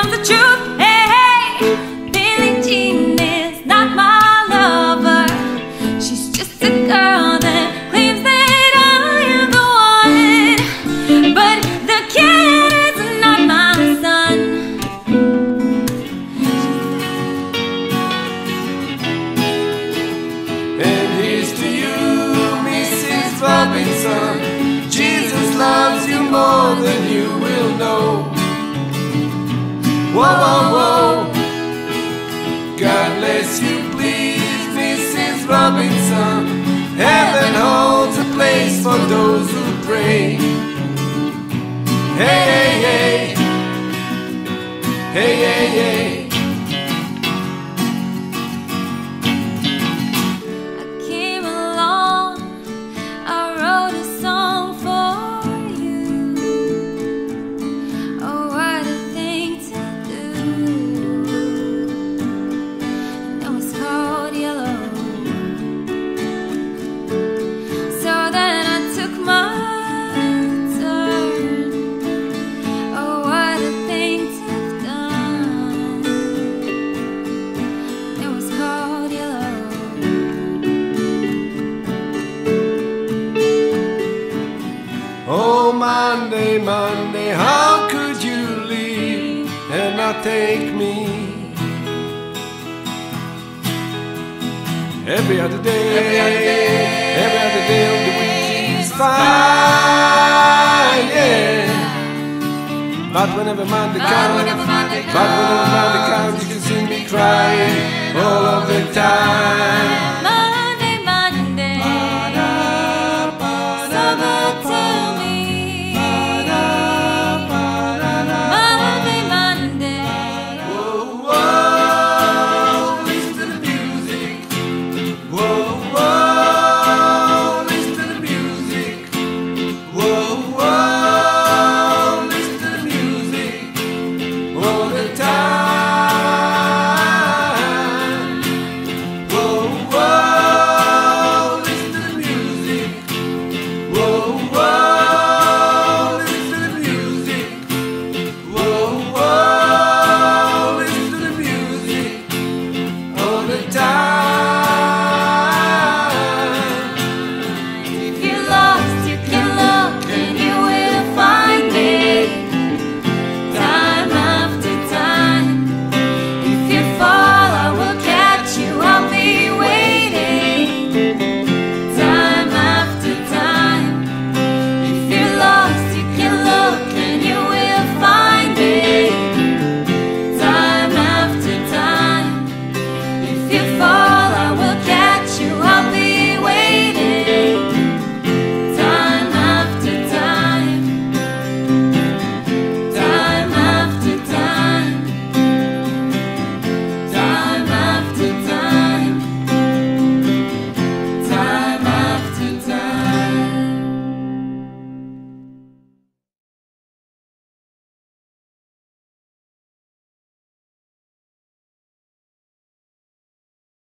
tells the truth. Hey, hey, Billie Jean is not my lover. She's just a girl that claims that I am the one. But the kid is not my son. And here's to you, Mrs. Robinson. Jesus loves you more than you will know. Whoa, whoa, whoa. God bless you, please, Mrs. Robinson. Heaven holds a place for those who pray. Hey, hey, hey. Hey, hey, hey. I came along, I wrote a song for you. Oh, what a thing to do. And it was called Yellow. So then I took my turn. Oh, what a thing to have done. It was called Yellow. Oh, Monday, Monday, how could you leave and not take me? Every other day of the week is fine, yeah. But whenever Monday comes, you can see me crying all of the time.